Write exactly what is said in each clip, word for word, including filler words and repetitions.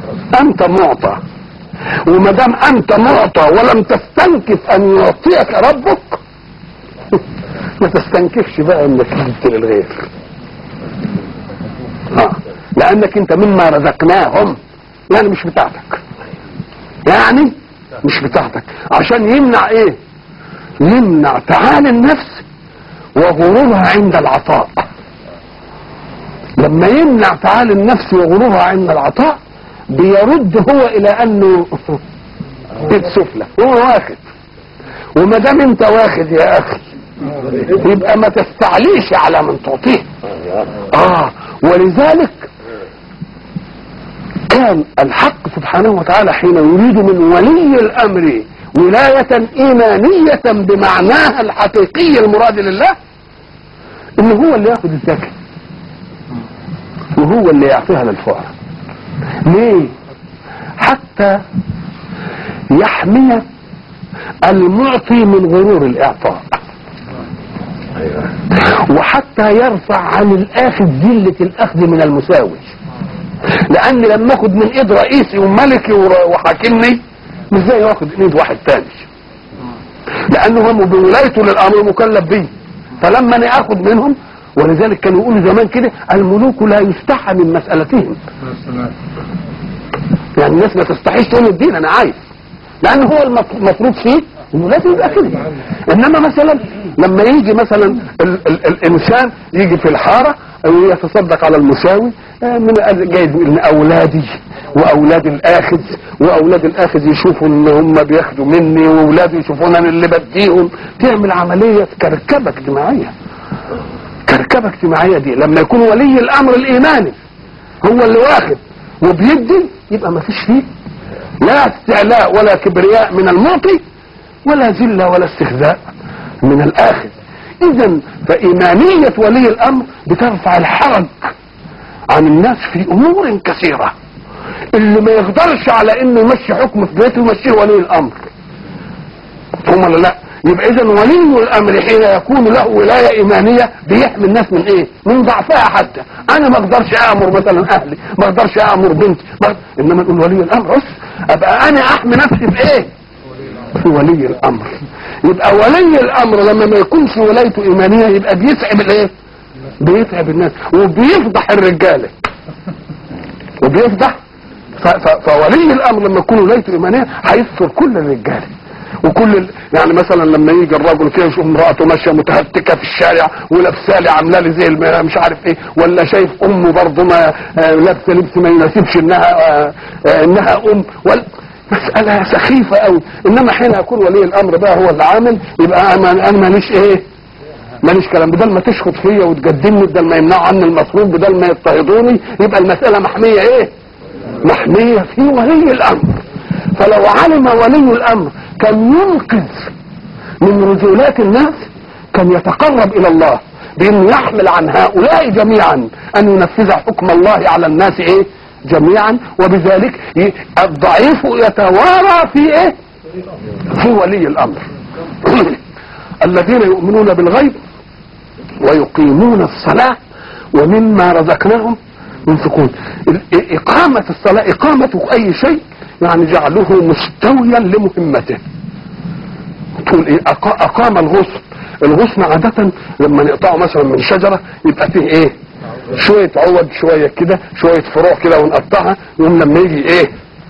انت معطى، وما دام انت معطى ولم تستنكف ان يعطيك ربك ما تستنكفش بقى انك تدي للغير. اه لانك انت مما رزقناهم يعني مش بتاعتك، يعني مش بتاعتك، عشان يمنع ايه؟ يمنع تعالي النفس وغرورها عند العطاء. لما يمنع تعالي النفس وغرورها عند العطاء بيرد هو الى انه سفلى، هو واخد، وما دام انت واخد يا اخي يبقى ما تستعليش على من تعطيه. اه ولذلك كان الحق سبحانه وتعالى حين يريد من ولي الامر ولاية ايمانية بمعناها الحقيقي المراد لله ان هو اللي ياخد الزكاة وهو اللي يعطيها للفقراء. ليه؟ حتى يحمي المعطي من غرور الاعطاء، وحتى يرفع عن الاخذ ذلة الاخذ من المساوي. لان لما اخد من ايد رئيسي وملكي وحاكمني مش زي واخد من ايد واحد تاني، لانه هم بولايته للامر مكلف بيه. فلما انا اخد منهم، ولذلك كانوا يقولوا زمان كده الملوك لا يستحى من مسألتهم، يعني الناس ما تستحيش تقول الدين انا عايز، لان هو المفروض فيه انه لازم يبقى كده. انما مثلا لما يجي مثلا ال ال الانسان يجي في الحاره ويتصدق على المساوي من جايز من اولادي واولاد الاخذ، واولاد الاخذ يشوفوا ان هم بياخدوا مني، واولادي يشوفون انا اللي بديهم، تعمل عمليه كركبه اجتماعيه. كركبه اجتماعيه دي لما يكون ولي الامر الايماني هو اللي واخد وبيدي يبقى ما فيش فيه لا استعلاء ولا كبرياء من المعطي، ولا ذله ولا استخزاء من الاخذ. اذا فايمانيه ولي الامر بترفع الحرج عن الناس في امور كثيره. اللي ما يقدرش على انه يمشي حكم في بيته يمشيه ولي الامر، هم ولا لا؟ يبقى اذا ولي الامر حين يكون له ولايه ايمانيه بيحمي الناس من ايه؟ من ضعفها. حتى انا ما اقدرش امر مثلا اهلي، ما اقدرش امر بنتي، انما نقول ولي الامر بس ابقى انا احمي نفسي بايه؟ في ولي الامر. يبقى ولي الامر لما ما يكونش ولايته ايمانيه يبقى بيتعب الايه؟ بيتعب الناس وبيفضح الرجاله وبيفضح. فولي الامر لما يكون ولايته ايمانيه هيستر كل الرجاله وكل ال... يعني مثلا لما يجي الراجل كده يشوف امراته ماشيه متهتكه في الشارع ولابسه لي عامله لي زي مش عارف ايه، ولا شايف امه برضه ما لابسه لبس ما يناسبش انها انها ام، ولا مساله سخيفه قوي. انما حين يكون ولي الامر بقى هو اللي عامل يبقى انا ماليش ايه؟ ماليش كلام. بدل ما تشخط فيا وتقدمني، بدل ما يمنعوا عني المصروف، بدل ما يضطهدوني، يبقى المساله محميه ايه؟ محميه في ولي الامر. فلو علم ولي الامر كان ينقذ من رذولات الناس كان يتقرب الى الله بانه يحمل عن هؤلاء جميعا ان ينفذ حكم الله على الناس ايه؟ جميعا. وبذلك الضعيف يتوارى في ايه؟ في ولي الامر. الذين يؤمنون بالغيب ويقيمون الصلاة ومما رزقناهم ينفقون. إقامة الصلاة، إقامة أي شيء يعني جعله مستويا لمهمته. تقول إيه؟ أقام الغصن. الغصن عادة لما نقطعه مثلا من شجرة يبقى فيه إيه؟ شوية عود، شوية كده، شوية فروع كده ونقطعها، يقوم لما يجي إيه؟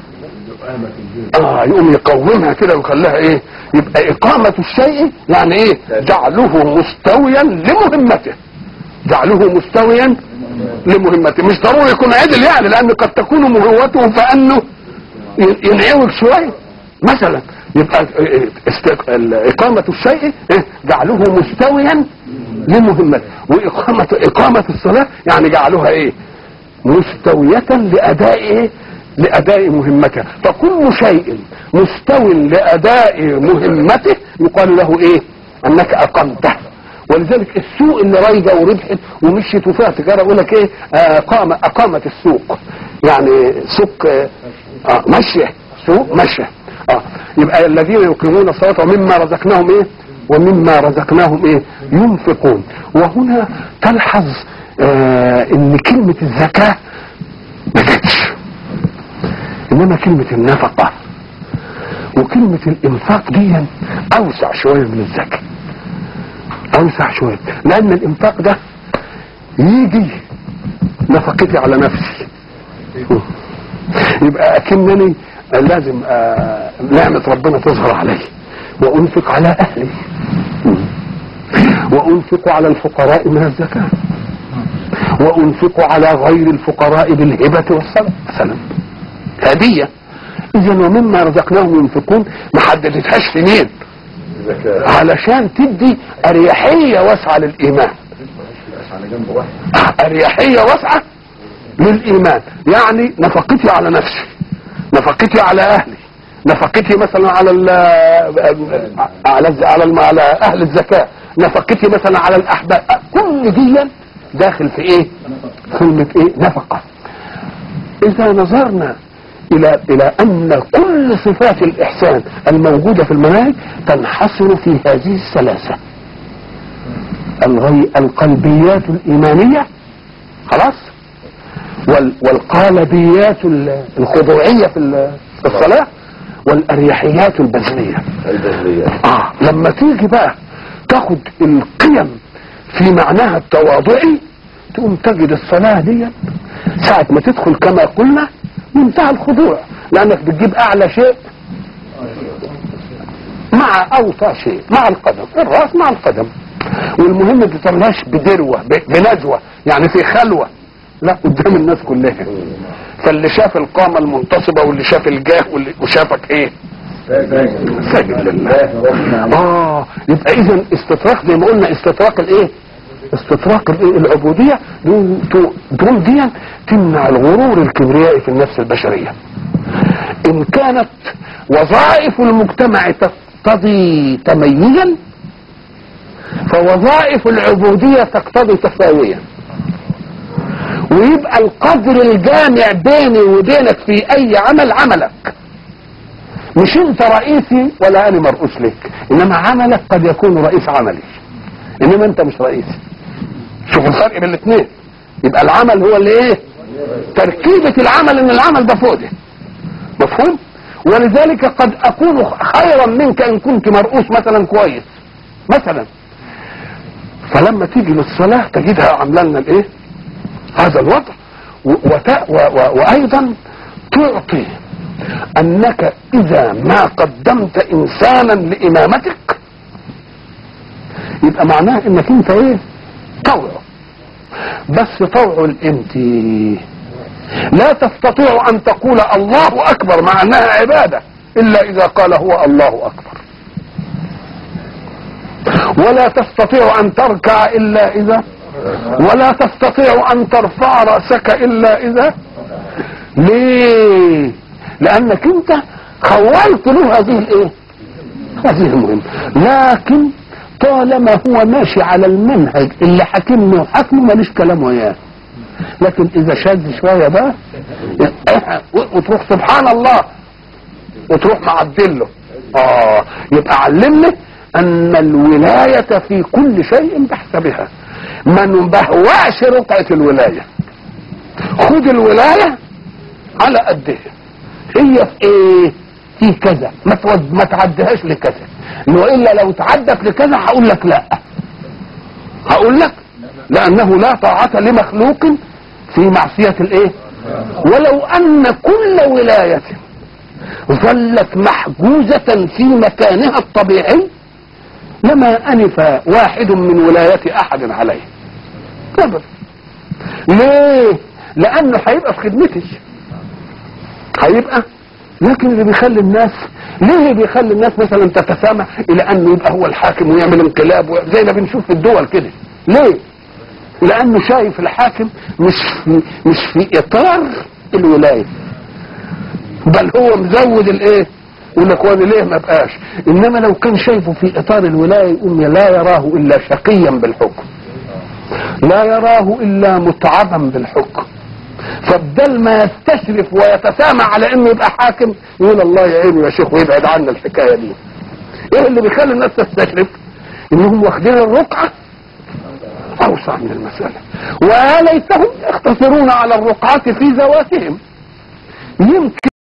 اه يقوم يقومها كده ويخليها ايه؟ يبقى اقامة الشيء يعني ايه؟ جعله مستويا لمهمته. جعله مستويا لمهمته، مش ضروري يكون عدل يعني، لان قد تكون مهوته فانه ينعوج شوية مثلا. يبقى اقامة الشيء جعله مستويا لمهمته. واقامة اقامة الصلاة يعني جعلها ايه؟ مستوية لاداء ايه؟ لأداء مهمته. فكل شيء مستوٍ لأداء مهمته يقال له ايه؟ انك اقمته. ولذلك السوق اللي رايجه وربحت ومشيت وفيها تجاره يقول لك ايه؟ اقام اقامت السوق، يعني سوق اه ماشيه، سوق ماشيه. اه يبقى الذين يقيمون الصلاه ومما رزقناهم ايه؟ ومما رزقناهم ايه؟ ينفقون. وهنا تلحظ آه ان كلمه الزكاه ما جاتش. انما كلمة النفقة وكلمة الانفاق دي اوسع شوية من الزكاة، اوسع شوية، لان الانفاق ده يجي نفقتي على نفسي، يبقى اكنني لازم آه نعمة ربنا تظهر علي، وانفق على اهلي، وانفق على الفقراء من الزكاة، وانفق على غير الفقراء بالهبة والصدقة مثلا، هدية. اذا ومما رزقناهم ينفقون ما حددتهاش في مين، علشان تدي اريحية واسعة للايمان، اريحية واسعة للايمان. يعني نفقتي على نفسي، نفقتي على اهلي، نفقتي مثلا على ال على على على اهل الزكاة، نفقتي مثلا على الاحباب، كل دي داخل في ايه؟ كلمة ايه؟ نفقة. اذا نظرنا الى الى ان كل صفات الاحسان الموجودة في المناهج تنحصر في هذه الثلاثة، الغي القلبيات الايمانية خلاص، والقالبيات الخضوعية في الصلاة، والاريحيات البدنية. اه لما تيجي بقى تاخد القيم في معناها التواضعي تقوم تجد الصلاة دي ساعة ما تدخل كما قلنا منتهى الخضوع، لانك بتجيب اعلى شيء مع اوطى شيء، مع القدم، الراس مع القدم، والمهم ما تطلعش بدروة بنزوة، يعني في خلوة، لا قدام الناس كلها. فاللي شاف القامة المنتصبة واللي شاف الجاه واللي وشافك ايه؟ ساجد لله. اه يبقى اذا استطراق زي ما قلنا، استطراق الايه؟ استطراق الايه؟ العبودية دون دي تمنع الغرور الكبريائي في النفس البشرية. ان كانت وظائف المجتمع تقتضي تميزا فوظائف العبودية تقتضي تساويا، ويبقى القدر الجامع بيني وبينك في اي عمل عملك، مش انت رئيسي ولا انا مرؤوس لك، انما عملك قد يكون رئيس عملي، انما انت مش رئيسي. شوف الفرق بين الاثنين. يبقى العمل هو اللي ايه؟ تركيبة العمل، ان العمل ده فوده، مفهوم؟ ولذلك قد اكون خيرا منك ان كنت مرؤوس مثلا كويس مثلا، فلما تيجي للصلاة تجدها عامله لنا الايه؟ هذا الوضع. وايضا تعطي انك اذا ما قدمت انسانا لامامتك يبقى معناه انك انت ايه؟ طوعه، بس طوعه انت لا تستطيع ان تقول الله اكبر مع انها عبادة الا اذا قال هو الله اكبر، ولا تستطيع ان تركع الا اذا، ولا تستطيع ان ترفع رأسك الا اذا. ليه؟ لانك انت خولت له هذه الايه؟ هذه المهمة. لكن طالما هو ماشي على المنهج اللي حاكمني وحاكمه ماليش كلام وياه، لكن اذا شاذ شوية بقى وتروح سبحان الله وتروح معدله، اه يبقى علمني ان الولاية في كل شيء بحسبها، ما نبهواش رقعة الولاية، خد الولاية على قدها، هي في ايه؟ في كذا، ما تود ما تعديهاش لكذا، والا لو تعدت لكذا هقول لك لا، هقول لك لانه لا طاعة لمخلوق في معصية الايه؟ ولو ان كل ولاية ظلت محجوزة في مكانها الطبيعي لما انف واحد من ولاية احد عليه ابدا. ليه؟ لانه هيبقى في خدمتي، هيبقى. لكن اللي بيخلي الناس، ليه بيخلي الناس مثلا تتسامح الى انه يبقى هو الحاكم ويعمل انقلاب زي ما بنشوف في الدول كده؟ ليه؟ لانه شايف الحاكم مش في مش في اطار الولايه، بل هو مزود الايه؟ يقول لك وانا ليه ما بقاش؟ انما لو كان شايفه في اطار الولايه يقوم لا يراه الا شقيا بالحكم، لا يراه الا متعبا بالحكم، فبدل ما يستشرف ويتسامع على انه يبقى حاكم يقول الله يعينه يا شيخ ويبعد عنا الحكايه دي. ايه اللي بيخلي الناس تستشرف؟ انهم واخدين الرقعه اوسع من المساله، وليتهم يقتصرون على الرقعه في ذواتهم. يمكن